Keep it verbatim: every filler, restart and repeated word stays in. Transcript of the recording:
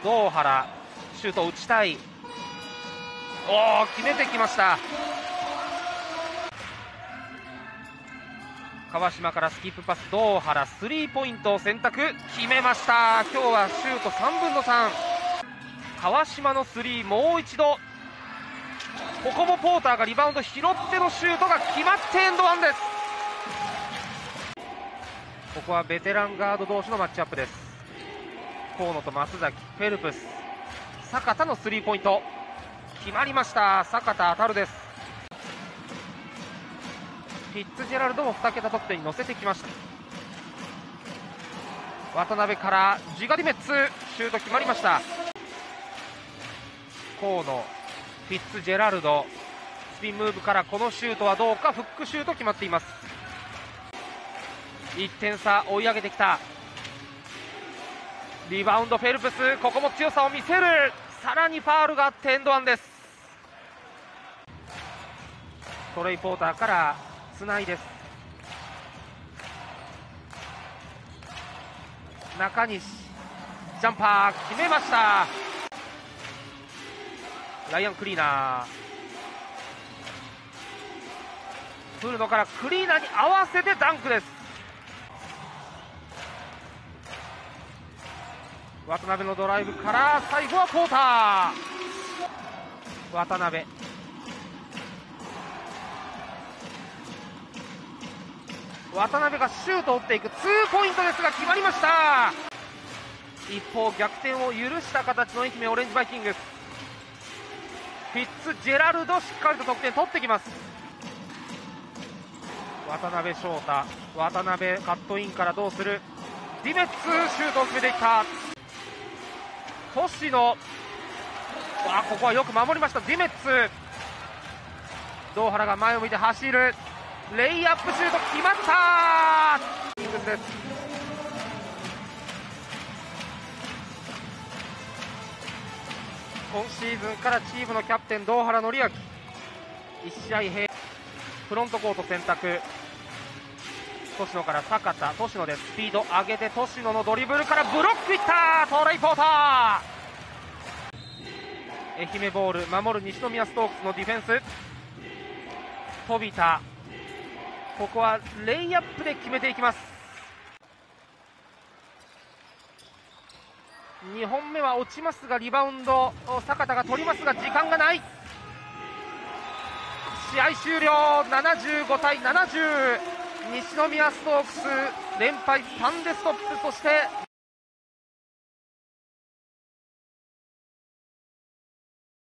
堂原シュートを打ちたい。おお、決めてきました。川島からスキップパス、堂原スリーポイントを選択、決めました。今日はシュートさんぶんのさん。川島のスリー、もう一度。ここもポーターがリバウンド拾ってのシュートが決まってエンドワンです。ここはベテランガード同士のマッチアップです。河野と松崎、フェルプス、坂田のスリーポイント決まりました。坂田当たるです。フィッツジェラルドもに桁得点に乗せてきました。渡辺からジガディメッツ、シュート決まりました。河野、フィッツジェラルド、スピンムーブからこのシュートはどうか。フックシュート決まっています。いってん差追い上げてきた。リバウンドフェルプス、ここも強さを見せる。さらにファウルがあってエンドワンです。トレイ・ポーターからつないです。中西、ジャンパー決めました。ライアン・クリーナー、古野からクリーナーに合わせてダンクです。渡辺のドライブから最後はポーター。渡辺、渡辺がシュートを打っていく。ツーポイントですが決まりました。一方逆転を許した形の愛媛オレンジバイキングス。フィッツジェラルドしっかりと得点取ってきます。渡辺翔太、渡辺カットインからどうする。ディメッツシュートを決めていった。星野、あここはよく守りました。ディメッツ、堂原が前を向いて走る。レイアップシュート決まった。キングスです。今シーズンからチームのキャプテン堂原紀明、いち試合平フロントコート選択。星野から坂田、星野でスピード上げて星野のドリブルからブロックいった。トレイ・ポーター、愛媛ボール、守る西宮ストークスのディフェンス。飛田、ここはレイアップで決めていきます。にほんめは落ちますがリバウンド坂田が取りますが時間がない。試合終了。ななじゅうごたいななじゅう、西宮ストークス連敗さんでストップ。そして